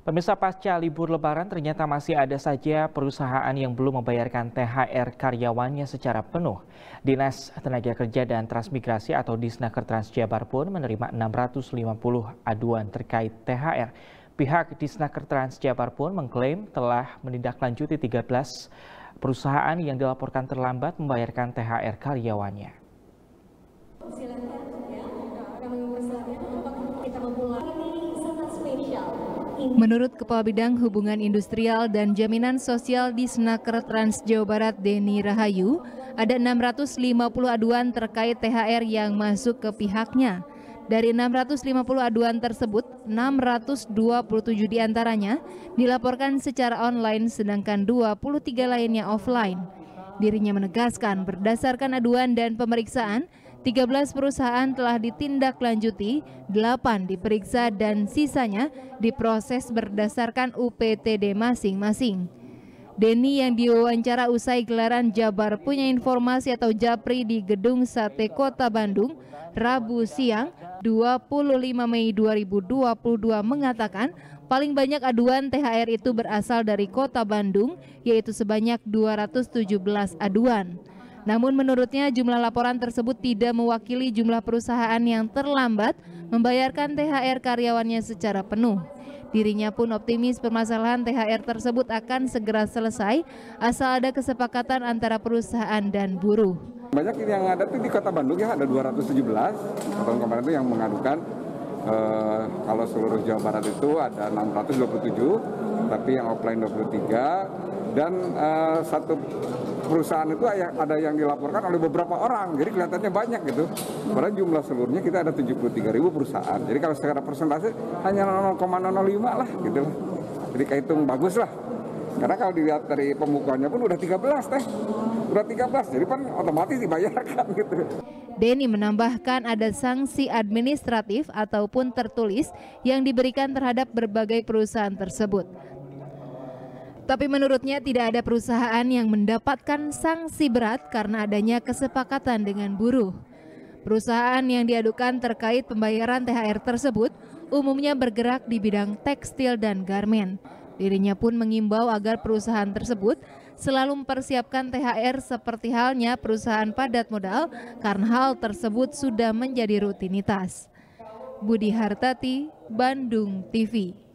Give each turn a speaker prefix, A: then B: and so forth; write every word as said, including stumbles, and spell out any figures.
A: Pemirsa, pasca libur Lebaran ternyata masih ada saja perusahaan yang belum membayarkan T H R karyawannya secara penuh. Dinas Tenaga Kerja dan Transmigrasi atau Disnaker Transjabar pun menerima enam ratus lima puluh aduan terkait T H R. Pihak Disnaker Transjabar pun mengklaim telah menindaklanjuti tiga belas perusahaan yang dilaporkan terlambat membayarkan T H R karyawannya.
B: Menurut Kepala Bidang Hubungan Industrial dan Jaminan Sosial Disnaker Trans Jawa Barat Denny Rahayu, ada enam ratus lima puluh aduan terkait T H R yang masuk ke pihaknya. Dari enam ratus lima puluh aduan tersebut, enam ratus dua puluh tujuh diantaranya dilaporkan secara online, sedangkan dua puluh tiga lainnya offline. Dirinya menegaskan berdasarkan aduan dan pemeriksaan, tiga belas perusahaan telah ditindaklanjuti, delapan diperiksa dan sisanya diproses berdasarkan U P T D masing-masing. Denny yang diwawancara usai gelaran Jabar Punya Informasi atau Japri di Gedung Sate Kota Bandung, Rabu siang dua puluh lima Mei dua ribu dua puluh dua mengatakan paling banyak aduan T H R itu berasal dari Kota Bandung, yaitu sebanyak dua ratus tujuh belas aduan. Namun menurutnya jumlah laporan tersebut tidak mewakili jumlah perusahaan yang terlambat membayarkan T H R karyawannya secara penuh. Dirinya pun optimis permasalahan T H R tersebut akan segera selesai asal ada kesepakatan antara perusahaan dan buruh.
C: Banyak yang ada tuh di Kota Bandung ya, ada dua ratus tujuh belas tahun kemarin itu yang mengadukan. Uh, kalau seluruh Jawa Barat itu ada enam ratus dua puluh tujuh, tapi yang offline dua puluh tiga, dan uh, satu perusahaan itu ada yang dilaporkan oleh beberapa orang, jadi kelihatannya banyak gitu. Padahal jumlah seluruhnya kita ada tujuh puluh tiga ribu perusahaan, jadi kalau secara persentase hanya nol koma nol lima lah gitu. Jadi kehitung bagus lah, karena kalau dilihat dari pembukaannya pun udah tiga belas teh, udah tiga belas, jadi kan otomatis dibayarkan gitu.
B: Denny menambahkan ada sanksi administratif ataupun tertulis yang diberikan terhadap berbagai perusahaan tersebut. Tapi menurutnya tidak ada perusahaan yang mendapatkan sanksi berat karena adanya kesepakatan dengan buruh. Perusahaan yang diadukan terkait pembayaran T H R tersebut umumnya bergerak di bidang tekstil dan garmen. Dirinya pun mengimbau agar perusahaan tersebut selalu mempersiapkan T H R seperti halnya perusahaan padat modal karena hal tersebut sudah menjadi rutinitas. Budi Hartati, Bandung T V.